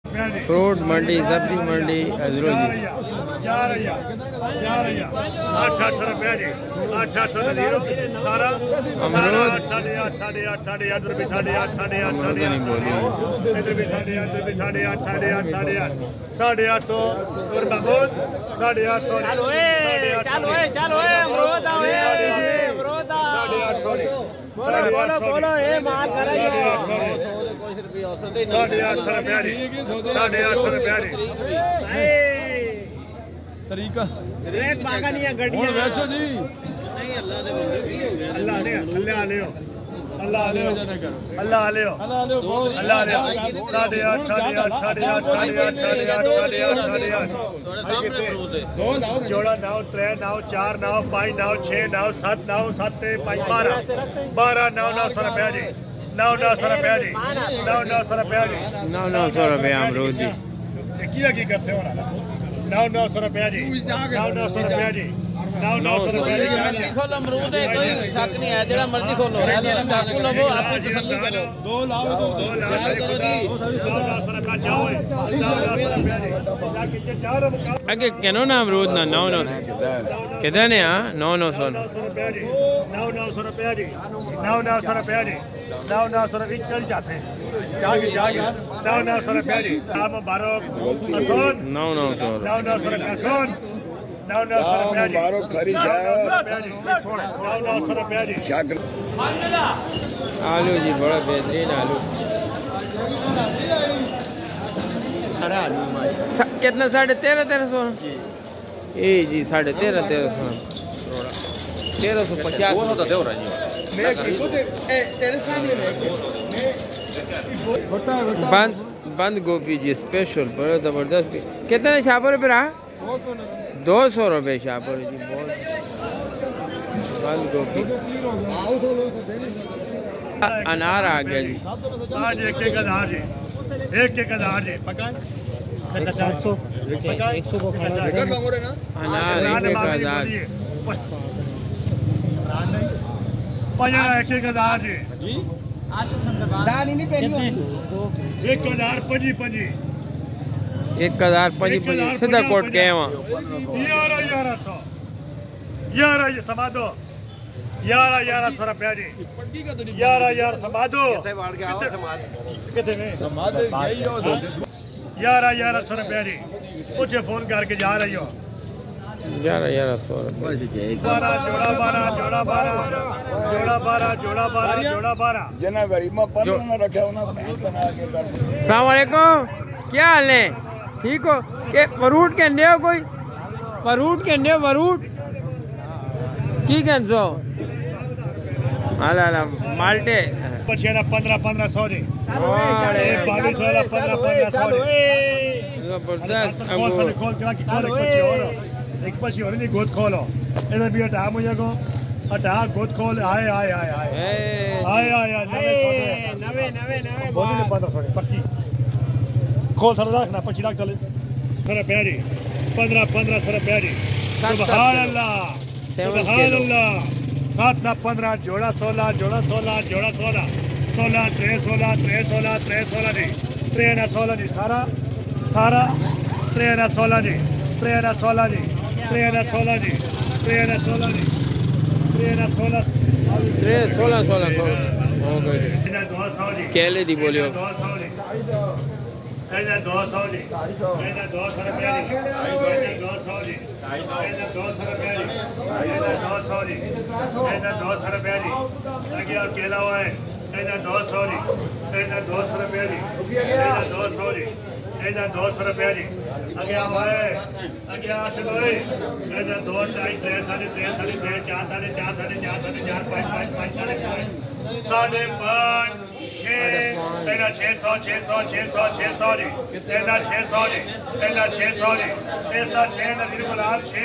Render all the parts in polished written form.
Fruit मंडी, सब्जी मंडी हजरो जी। 800 रुपया जी, 800 सारा अमरूद 8.5 8.5 रुपये 8.5 इधर भी 8.5 रुपये 8.5 8.5 और महमूद 850 बोलो ये माल कराइए 850 रुपया जी, 850 रुपया जी। तरीका रेट भागा नहीं है गड्डियां वैसे जी नहीं अल्लाह दे बंदे की हो गया अल्लाह ले अल्लाह ले अल्लाह ले अल्लाह ले अल्लाह ले 8.5 जोड़ा 9 3 9 4 9 5 9 6 9 7 9 7 5 12 900 रुपया जी, 900 रुपया जी, 900 रुपया जी, 900 रुपये अमरूद जी। की कर से हो रहा 900 रुपया जी, 900 रुपया जी, 900 रुपया जी। मर्जी खोलो अमरूद है कोई शक नहीं है जेड़ा मर्जी खोलो चाकू लो आप तसल्ली करो 2 लाओ 2 करो जी 900 रुपया जाओ 900 रुपया जी जाके चार अगे केनो ना अमरूद ना 900 कितने ने 900 रुपया जी, 900 रुपया जी, 900 रुपया जी, 900 रुपये चल जासे जाके 900 रुपया जी। आप मुबारक असन 900 900 रुपया सुन 900 रुपया जी, मुबारक खरी 900 रुपया जी। आलू जी बड़ा बेहतरीन आलू। कितना 1350 ए जी 1350 1350 बंद गोभी जी स्पेशल बड़ा जबरदस्त। कितने शाहपुर पे रहा 200 रुपये शाहपुर जी। बहुत बंद गोभी अनार आ गया जी आज एक अनार जी, एक अनार जी पकाए 700 100 को खाना अनार 1000 एक अनार जी 1000 पंजी 1000 सीधा कोट के वहाँ 1100 समा दो 1100 रुपया जी 11 समा दो कितने में 1100 रुपया जी मुझे फोन करके जा रही हो 1100 रुपये जोड़ा 12 जना गरीबा पर न रखे उन्हें बना के कर। अस्सलाम वालेकुम, क्या हाल है? ठीक हो? के फ्रूट के अंडे हो कोई फ्रूट के अंडे फ्रूट की कैंसो अला माल्टे 1500 जी 2200 1500 जबरदस्त। खोल एक पची और नहीं गोद खोलो इधर भी हटा मुझे को हटा गोद खोल आए नवे बोली नहीं पता सॉरी पक्की खोल थोड़ा रखना 25 लाख डॉलर थोड़ा प्यारी 1500 रुपया जी। सुभान अल्लाह 7 ना 15 जोड़ा 16 जोड़ा 16 जोड़ा 16 16 3 16 3 16 3 16 जी 3 ना 16 जी सारा 3 ना 16 जी 3 ना 16 जी 3 ना 16 जी 3 ना 16 जी 3 ना 16 16 हो गए केले दी बोलियो 200 जी 200 जी 200 रुपया जी 200 जी 200 रुपया जी 200 जी 200 रुपया जी आगे और केला हुआ है 200 जी 200 रुपया जी 200 जी 200 रुपया जी आगे हुआ है आगे चलो 2 2.5 3 3.5 4 4 4 4 5 5 5 5 600 जी 600 जी 600 जी इसका 6 नदीर गुलाब 6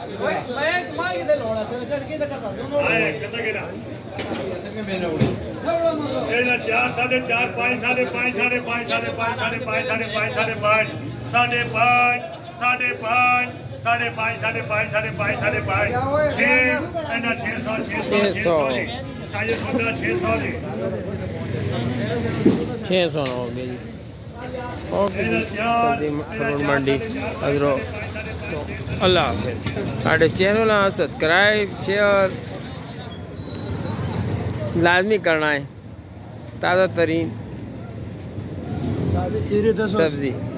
4 4.5 5 5.5 5.5 600 हो गया जी। ओके जी सब्जी फ्रूट मंडी हजरो अल्लाह हाफिज़। साढ़े चैनल सब्सक्राइब शेयर लाजमी करना है। ताज़ा तरीन सब्जी